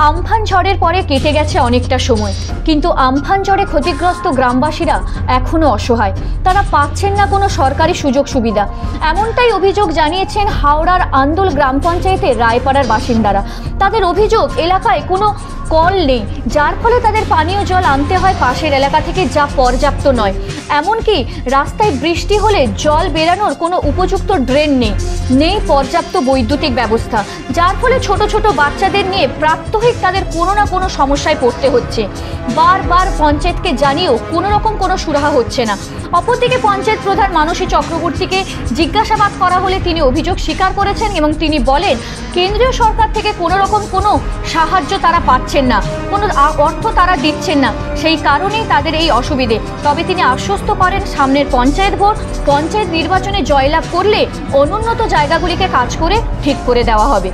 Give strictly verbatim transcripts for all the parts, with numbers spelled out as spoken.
Amphan ঝড়ের পরে কেটে গেছে অনেকটা সময়, কিন্তু আমফান ঝড়ে ক্ষতিগ্রস্ত গ্রামবাসীরা এখনও অসহায়। তারা পাচ্ছেন না কোনো সরকারি সুযোগ সুবিধা। এমনটাই অভিযোগ জানিয়েছেন হাওড়ার আন্দোল গ্রাম পঞ্চায়েতের রায়পাড়ার বাসিন্দারা। তাদের অভিযোগ, এলাকায় কোনো কল নেই, যার ফলে তাদের পানীয় জল আনতে হয় পাশের এলাকা থেকে, যা পর্যাপ্ত নয়। এমনকি রাস্তায় বৃষ্টি হলে জল বেরানোর কোনো উপযুক্ত ড্রেন নেই, নেই পর্যাপ্ত বৈদ্যুতিক ব্যবস্থা, যার ফলে ছোট ছোট বাচ্চাদের নিয়ে প্রাত্যহিক তাদের কোনো না কোনো সমস্যায় পড়তে হচ্ছে। বারবার পঞ্চায়েতকে জানিয়েও কোনো রকম কোনো সুরাহা হচ্ছে না। অপরদিকে পঞ্চায়েত প্রধান মানসী চক্রবর্তীকে জিজ্ঞাসাবাদ করা হলে তিনি অভিযোগ স্বীকার করেছেন এবং তিনি বলেন, কেন্দ্রীয় সরকার থেকে কোনো রকম কোনো সাহায্য তারা পাচ্ছেন না, কোনো অর্থ তারা দিচ্ছেন না, সেই কারণেই তাদের এই অসুবিধে। তবে তিনি আশ্বস্ত করেন, সামনের পঞ্চায়েত ভোট, পঞ্চায়েত নির্বাচনে জয়লাভ করলে অনুন্নত জায়গাগুলিকে কাজ করে ঠিক করে দেওয়া হবে।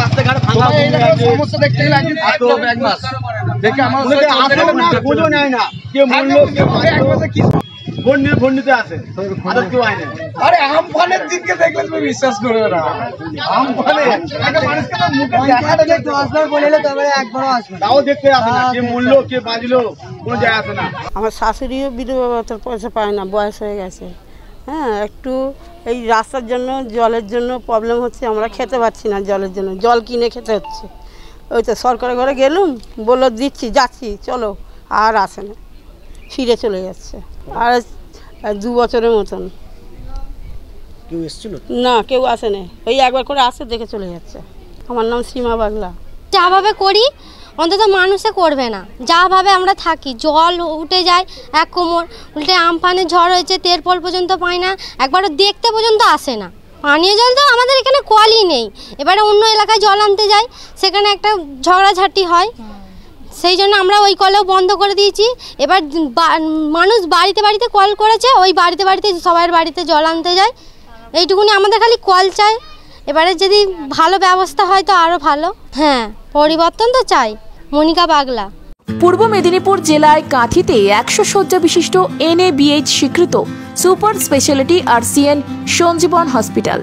আরে আমফানের দিনকে দেখলে তুমি বিশ্বাস করবে না। আমফানে মানুষকে তো মুখে দেখাটা দেখতে আসবার বলেলে তবে একবারও আসবে, তাও দেখতে আসে না, কে মরলো কে বাঁচলো কোনো যায় আসে না। আমার শাশুড়িও বিধবা ভাতার পয়সা পায় না, বয়স হয়ে গেছে। হ্যাঁ, একটু এই রাস্তার জন্য জলের জন্য প্রবলেম হচ্ছে, আমরা খেতে পাচ্ছি না, জলের জন্য জল কিনে খেতে হচ্ছে। ওই তো সরকারের ঘরে গেলুম, বললো দিচ্ছি, যাচ্ছি, চলো, আর আসে না, ফিরে চলে যাচ্ছে। আর দু বছরের মতন কেউ এসেছিল না, কেউ আসে না, ওই একবার করে আসে দেখে চলে যাচ্ছে। আমার নাম সীমা বাগলা। যাভাবে করি অন্তত মানুষে করবে না, যাভাবে আমরা থাকি, জল উঠে যায় এক কোমর, উল্টে আমফানের ঝড় হয়েছে, তেরপল পর্যন্ত পাই না, একবারও দেখতে পর্যন্ত আসে না। পানীয় জল তো আমাদের এখানে কলই নেই, এবারে অন্য এলাকায় জল আনতে যাই, সেখানে একটা ঝগড়াঝাটি হয়, সেই জন্য আমরা ওই কলেও বন্ধ করে দিয়েছি। এবার মানুষ বাড়িতে বাড়িতে কল করেছে, ওই বাড়িতে বাড়িতে সবার বাড়িতে জল আনতে যায়, এইটুকুনি আমাদের খালি কল চাই। এবারে যদি ভালো ব্যবস্থা হয় তো আরও ভালো। হ্যাঁ, পরিবর্তন তো চাই। মনিকা বাগলা। পূর্ব মেদিনীপুর জেলায় কাঁথিতে একশো শয্যা বিশিষ্ট এন এ বি এইচ স্বীকৃত super speciality R C N Sanjiban hospital.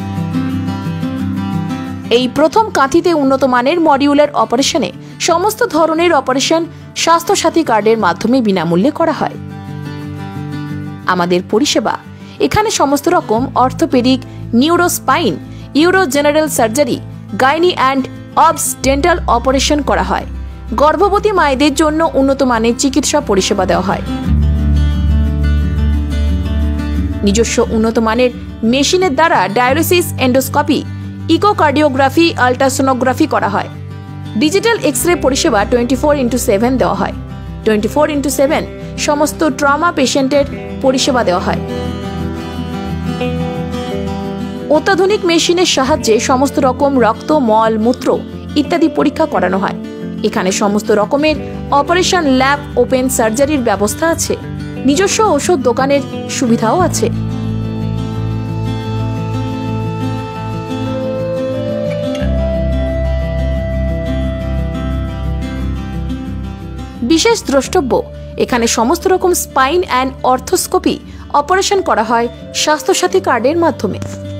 এই প্রথম কাঁথিতে উন্নত মানের মডিউলার অপারেশনে সমস্ত ধরনের অপারেশন স্বাস্থ্যসাথী কার্ডের মাধ্যমে বিনামূল্যে করা হয়। আমাদের পরিষেবা এখানে সমস্ত রকম orthopaedic, neurospine, uro general surgery, gynae and obs dental operation করা হয়। গর্ভবতী মায়েদের জন্য উন্নত মানের চিকিৎসা পরিষেবা দেওয়া হয়। নিজস্ব উন্নত মানের মেশিনের দ্বারা ডায়ালিসিস, এন্ডোস্কোপি, ইকোকার্ডিওগ্রাফি, আল্ট্রাসোনোগ্রাফি করা হয়। ডিজিটাল এক্স রে পরিষেবা টোয়েন্টি ফোর ইন্টু সেভেন দেওয়া হয়। টোয়েন্টি ফোর ইন্টু সেভেন সমস্ত ট্রমা পেশেন্টের পরিষেবা দেওয়া হয়। অত্যাধুনিক মেশিনের সাহায্যে সমস্ত রকম রক্ত, মল, মূত্র ইত্যাদি পরীক্ষা করানো হয়। এখানে সমস্ত রকমের অপারেশন ল্যাব, ওপেন সার্জারির ব্যবস্থা আছে। নিজস্ব ওষুধ দোকানের সুবিধাও আছে। বিশেষ দ্রষ্টব্য, এখানে সমস্ত রকম স্পাইন অ্যান্ড অর্থোস্কোপি অপারেশন করা হয় স্বাস্থ্যসাথী কার্ডের মাধ্যমে।